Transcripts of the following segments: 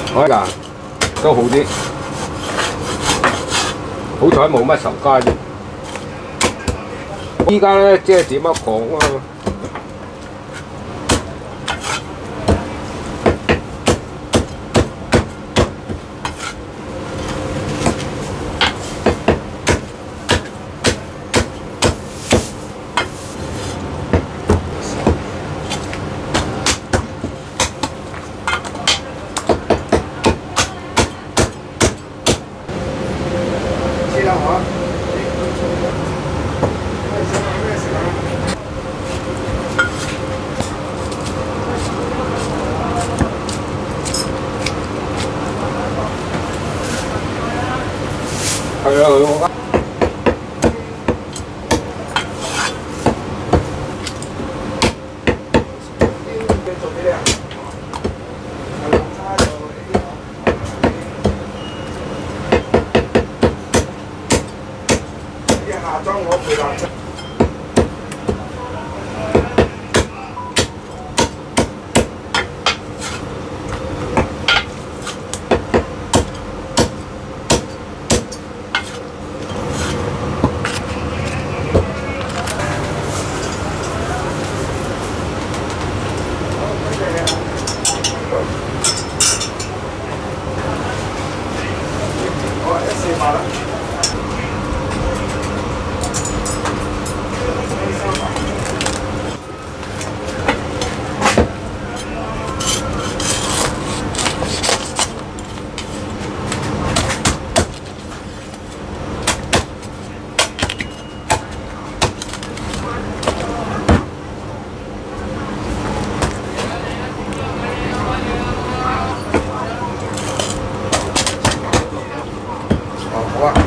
可以㗎，都好啲。好彩冇乜仇家啫。依家咧，即係點樣講啊？係啊，佢下裝我配合出。好啊，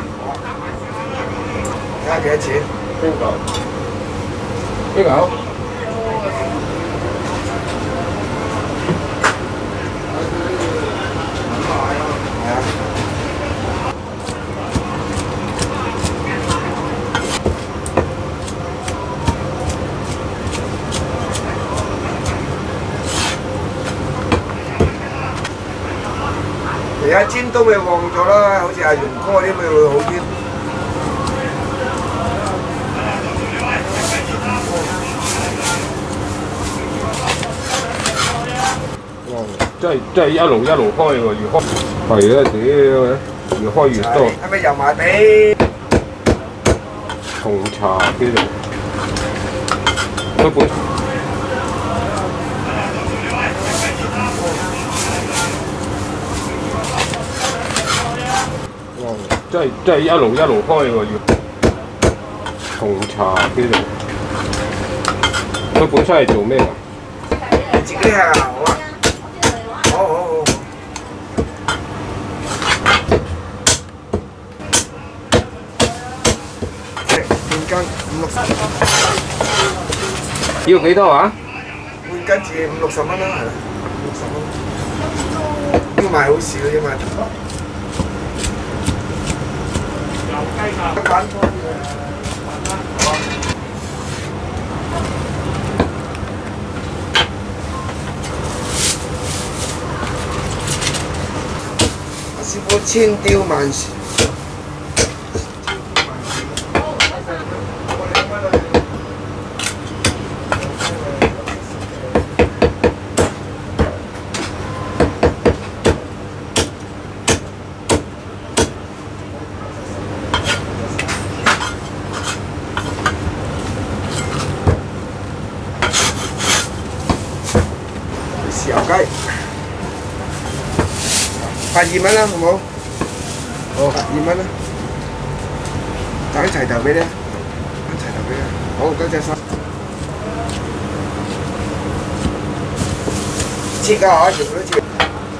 而家幾多錢？ 邊個？邊個？ 而家尖東咪旺咗啦，好似阿元哥啲咪會好啲。 哇！真係一路開喎，越開係啊！屌，越開越多。 係咪油麻地？ 紅茶叫做佢本。真係一路開喎，紅茶叫做佢本身係做咩㗎？ 你自己係啊，好啊，好。半斤50-60， 要幾多啊？ 半斤至50-60蚊啦，係啦，50蚊。呢個賣好少啫嘛。師傅千雕萬緒。豉油雞82蚊啦，好唔好？好82蚊啦，揀齊頭俾你，揀齊頭俾你。好，多謝晒。切㗎嚇，全部都切。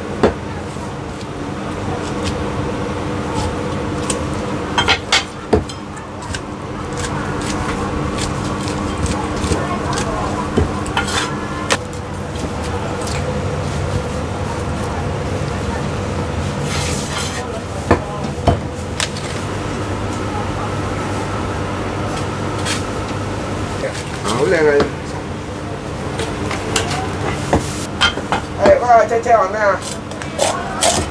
好靚啊！嗰個車車話咩啊？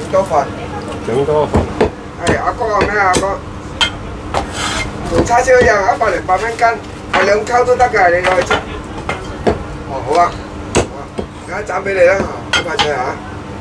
多份。 整多份。 係阿哥話咩啊？阿哥同叉燒一樣，108蚊斤，係2溝都得㗎，你攞去切。哦，好啊，好啊，而家斬俾你啦，好快脆嚇。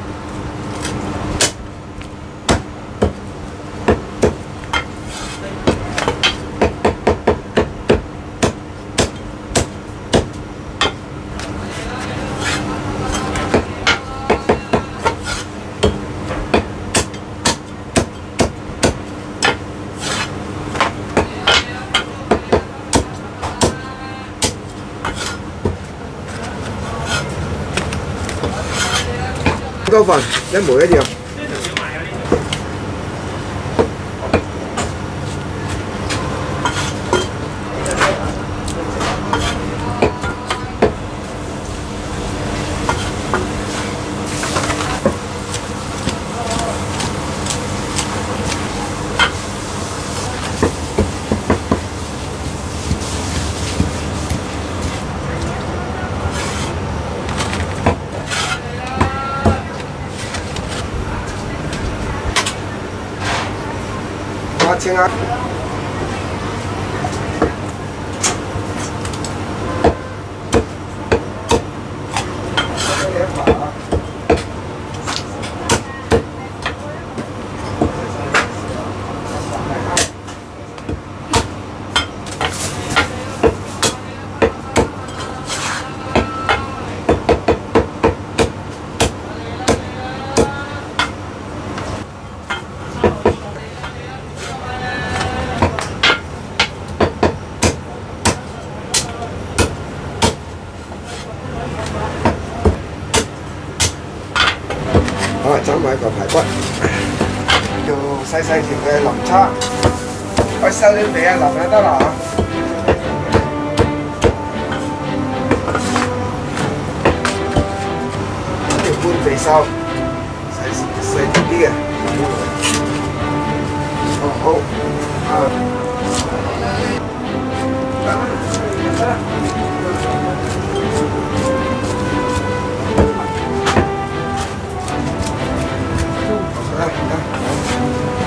多份一模一樣。花青啊！好啦，斬埋一個排骨，要細細條嘅淋叉，可以收啲味啊，淋就得啦嚇。條半肥瘦，細條啲嘅。哦好，得啦。得。